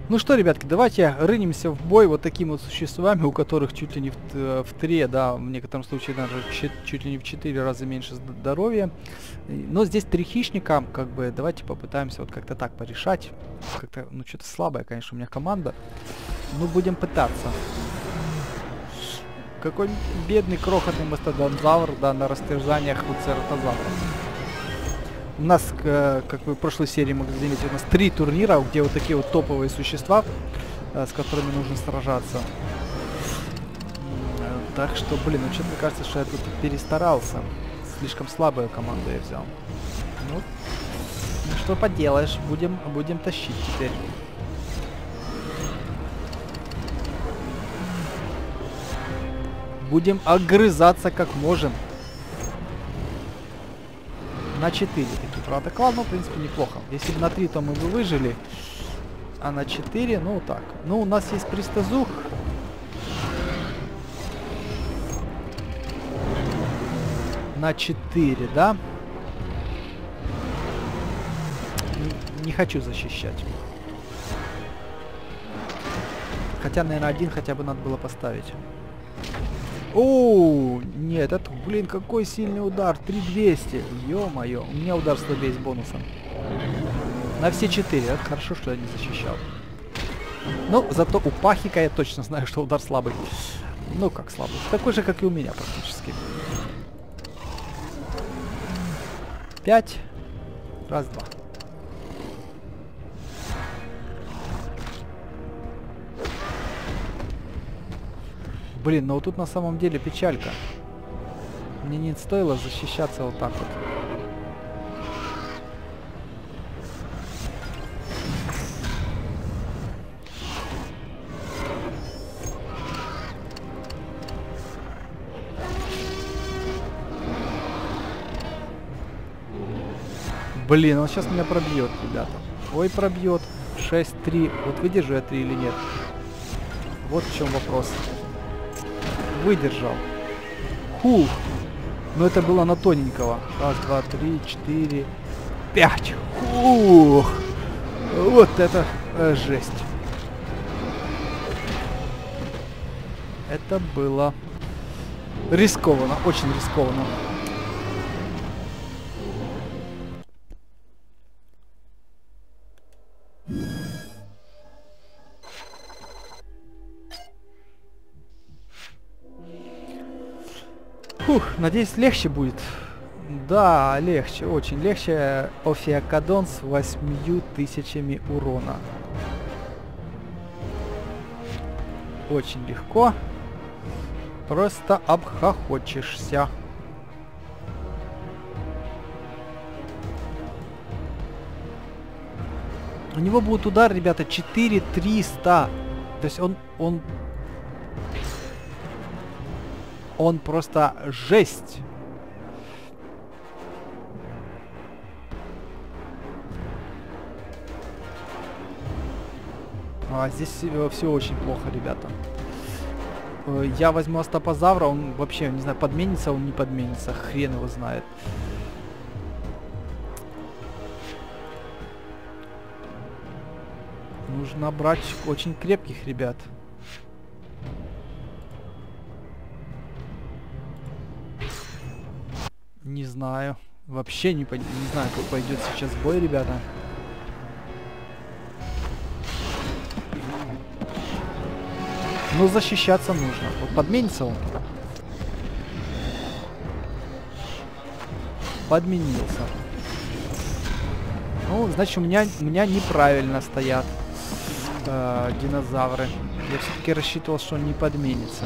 Ну что, ребятки, давайте рынемся в бой вот такими вот существами, у которых чуть ли не в 3, да, в некотором случае даже чуть ли не в 4 раза меньше здоровья. Но здесь 3 хищника, как бы, давайте попытаемся вот как-то так порешать. Как-то, ну, что-то слабая, конечно, у меня команда. Ну, будем пытаться. Какой бедный крохотный мастодонзавр, да, на растерзаниях у цератозавра. У нас, как вы в прошлой серии могли заметить, у нас 3 турнира, где вот такие вот топовые существа, с которыми нужно сражаться. Так что, блин, ну что-то мне кажется, что я тут перестарался. Слишком слабую команду я взял. Ну что поделаешь, будем тащить теперь. Будем огрызаться как можем. На 4 таки, правда, класс, ну, в принципе, неплохо. Если бы на 3, то мы бы выжили. А на 4, ну, так. Ну, у нас есть пристазух. На 4, да? Не хочу защищать. Хотя, наверное, 1 хотя бы надо было поставить. Оу, нет, это, блин, какой сильный удар. 3200. Ё-моё, у меня удар слабее с бонусом. На все 4. Это хорошо, что я не защищал. Ну, зато у Пахика я точно знаю, что удар слабый. Ну, как слабый. Такой же, как и у меня практически. 5. Раз, два. Блин, ну вот тут на самом деле печалька. Мне не стоило защищаться вот так вот. Блин, он сейчас меня пробьет, ребята. Ой, пробьет. 6-3. Вот выдержу я 3 или нет? Вот в чем вопрос. Выдержал. Хух. Но это было на тоненького. Раз, два, 3, 4, 5. Хух. Вот это жесть. Это было рискованно, очень рискованно. Фух, надеюсь, легче будет. Да, легче, очень легче. Офиакодон с 8000 урона. Очень легко. Просто обхохочешься. У него будет удар, ребята, 4300. То есть он просто жесть. Здесь все очень плохо, ребята. Я возьму астапозавра, он вообще, не знаю, подменится он, не подменится, хрен его знает. Нужно брать очень крепких ребят. Не знаю. Вообще не знаю, как пойдет сейчас бой, ребята. Но защищаться нужно. Вот подменится он. Подменился. Ну, значит, у меня неправильно стоят динозавры. Я все-таки рассчитывал, что он не подменится.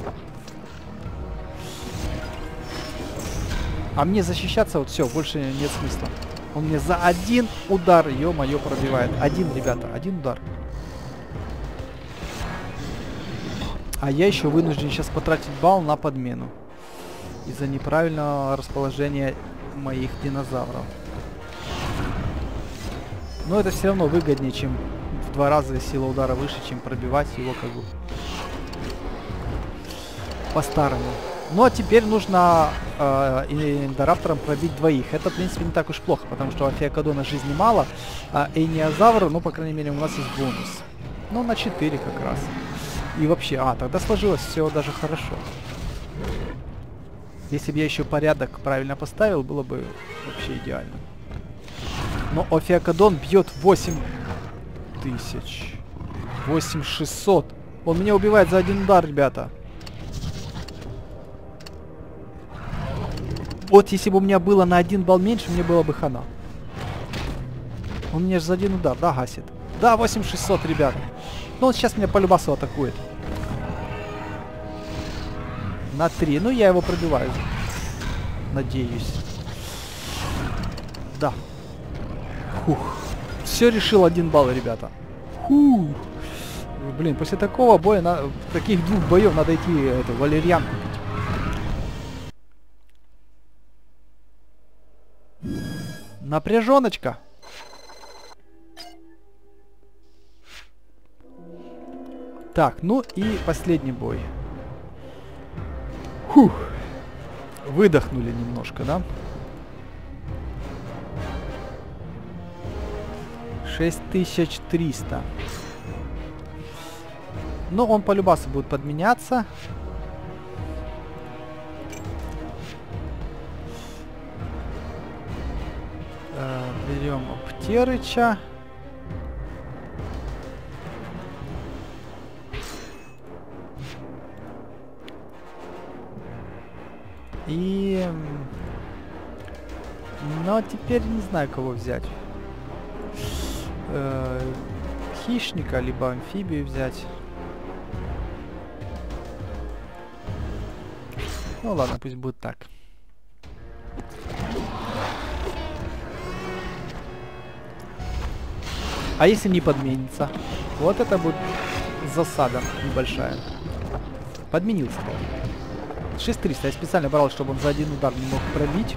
А мне защищаться, вот все, больше нет смысла. Он мне за 1 удар, ё-моё, пробивает. 1, ребята, 1 удар. А я еще вынужден сейчас потратить балл на подмену. Из-за неправильного расположения моих динозавров. Но это все равно выгоднее, чем в 2 раза сила удара выше, чем пробивать его как бы по-старому. Ну а теперь нужно Индораптором пробить 2. Это, в принципе, не так уж плохо, потому что у Офиакодона жизни мало, а Эниозавр, ну, по крайней мере, у нас есть бонус. Ну, на 4 как раз. И вообще, тогда сложилось все даже хорошо. Если бы я еще порядок правильно поставил, было бы вообще идеально. Но Офиакодон бьет 8000. 8600. Он меня убивает за один удар, ребята. Вот если бы у меня было на 1 балл меньше, мне было бы хана. Он меня же за один удар, да, гасит? Да, 8600, ребята. Ну, он сейчас меня по любасу атакует. На 3. Ну, я его пробиваю. Надеюсь. Да. Фух. Все решил 1 балл, ребята. Фух. Блин, после такого боя, таких 2 боев надо идти валерьянку пить. Напряженочка. Так, ну и последний бой. Фух. Выдохнули немножко, да? 6300. Но он по любасу будет подменяться. Берем Птерыча. И... Но теперь не знаю, кого взять. Хищника, либо амфибию взять. Ну ладно, пусть будет так. А если не подменится? Вот это будет засада небольшая. Подменился. 6300. Я специально брал, чтобы он за 1 удар не мог пробить.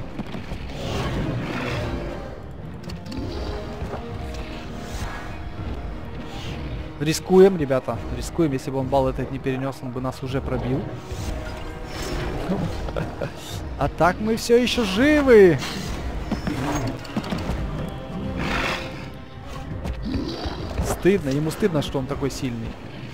Рискуем, ребята. Рискуем. Если бы он балл этот не перенес, он бы нас уже пробил. А так мы все еще живы. Стыдно. Ему стыдно, что он такой сильный.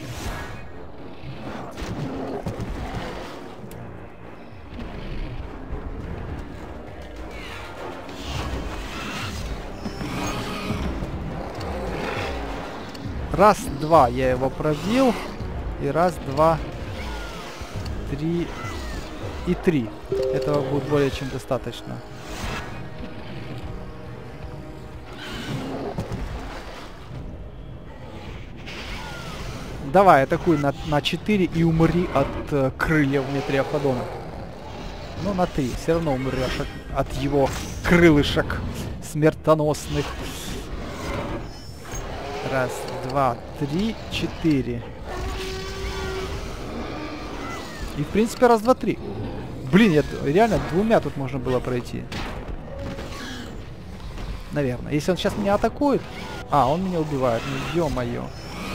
Раз, два я его пробил. И раз, два, 3 и 3. Этого будет более чем достаточно. Давай, атакуй на 4 и умри от крыльев Метриофодона. Ну, на 3. Все равно умрешь от его крылышек смертоносных. Раз, два, 3, 4. И, в принципе, раз, два, 3. Блин, реально 2 тут можно было пройти. Наверное. Если он сейчас меня атакует... он меня убивает. Ну, ё-моё.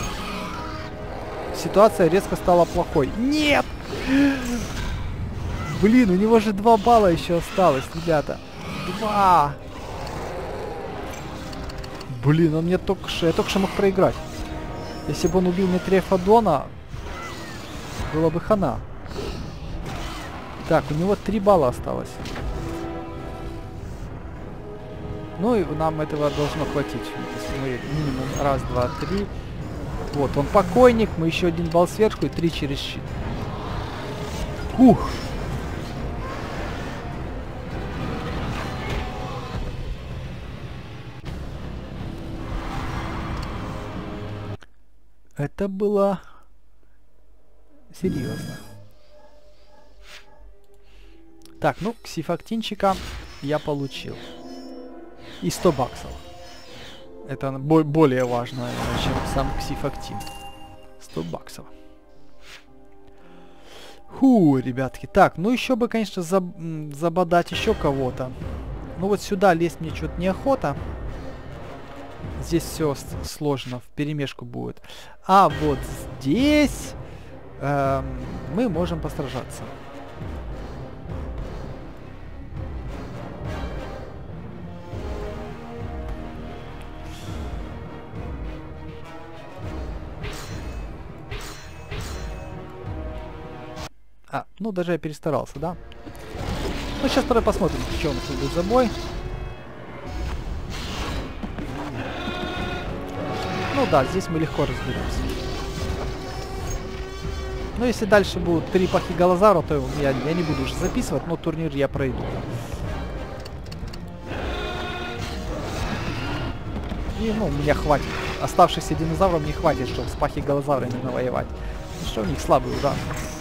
Ситуация резко стала плохой. Нет! Блин, у него же 2 балла еще осталось, ребята. 2! Блин, он мне только что... Я только что мог проиграть. Если бы он убил Метриофодона, было бы хана. Так, у него 3 балла осталось. Ну и нам этого должно хватить. Посмотри, минимум раз, два, 3. Вот, он покойник, мы еще 1 балл сверху и 3 через щит. Ух! Это было серьезно. Так, ну, ксифактинчика я получил. И 100 баксов. Это более важно, чем сам ксифактин. 100 баксов. Фу, ребятки. Так, ну еще бы, конечно, забодать еще кого-то. Ну вот сюда лезть мне что-то неохота. Здесь все сложно, вперемешку будет. А вот здесь мы можем постражаться. А, ну даже я перестарался, да? Ну сейчас давай посмотрим, что у нас тут будет за бой. Ну да, здесь мы легко разберемся. Но если дальше будут 3 пахигалозавра, то я не буду уже записывать, но турнир я пройду. И, ну, мне хватит. Оставшихся динозавров не хватит, чтобы с пахигалозаврами навоевать. Ну, что у них слабый удар.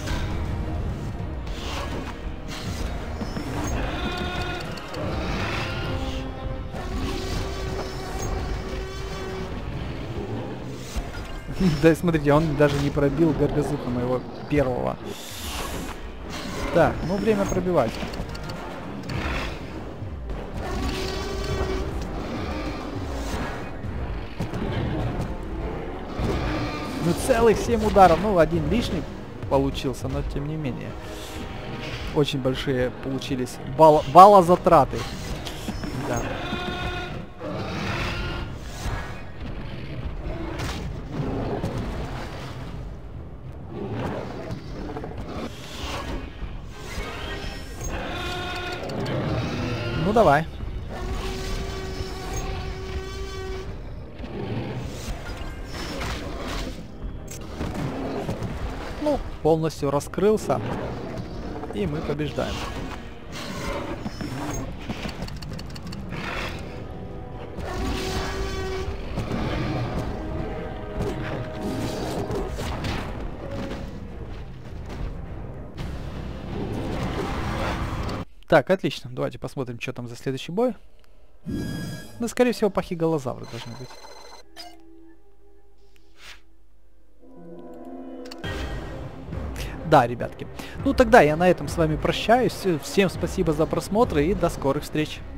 Да, смотрите, он даже не пробил Горгазука моего первого. Так, ну время пробивать. Ну целых 7 ударов, ну один лишний получился, но тем не менее. Очень большие получились баллозатраты. Да. Ну давай. Ну, полностью раскрылся. И мы побеждаем. Так, отлично. Давайте посмотрим, что там за следующий бой. Ну, скорее всего, пахигалозавры должны быть. Да, ребятки. Ну, тогда я на этом с вами прощаюсь. Всем спасибо за просмотр и до скорых встреч.